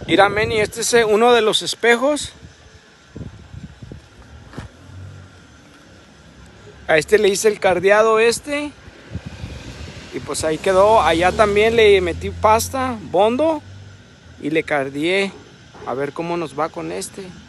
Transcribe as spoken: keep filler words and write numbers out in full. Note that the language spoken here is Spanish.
Mira, Meni, este es uno de los espejos. A este le hice el cardeado este. Y pues ahí quedó. Allá también le metí pasta, bondo. Y le cardié. A ver cómo nos va con este.